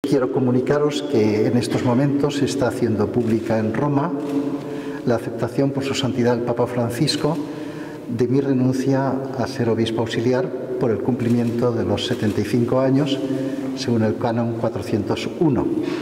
quiero comunicaros que en estos momentos se está haciendo pública en Roma la aceptación por su santidad el Papa Francisco de mi renuncia a ser obispo auxiliar por el cumplimiento de los 75 años, según el canon 401.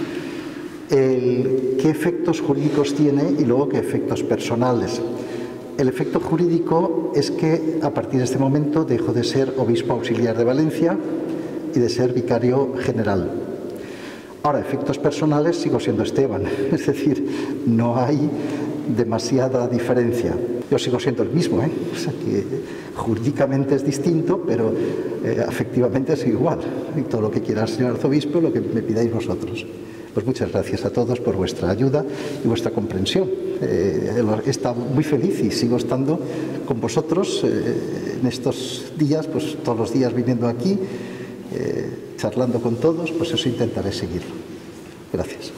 ¿Qué efectos jurídicos tiene y luego qué efectos personales? El efecto jurídico es que a partir de este momento dejo de ser obispo auxiliar de Valencia y de ser vicario general. Ahora, efectos personales, sigo siendo Esteban, es decir, no hay demasiada diferencia. Yo sigo siendo el mismo, o sea que jurídicamente es distinto, pero afectivamente es igual. Y todo lo que quiera el señor arzobispo, lo que me pidáis vosotros. Pues muchas gracias a todos por vuestra ayuda y vuestra comprensión. He estado muy feliz y sigo estando con vosotros en estos días, pues todos los días viniendo aquí, charlando con todos, pues eso intentaré seguirlo. Gracias.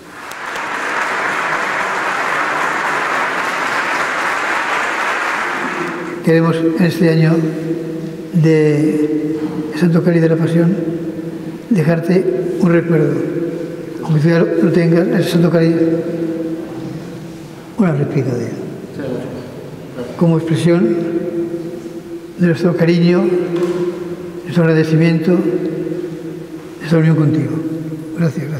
Queremos en este año de Santo Cari de la Pasión dejarte un recuerdo, aunque tú ya lo tengas, el Santo Cari, una réplica de él, como expresión de nuestro cariño, nuestro agradecimiento, nuestra unión contigo. Gracias.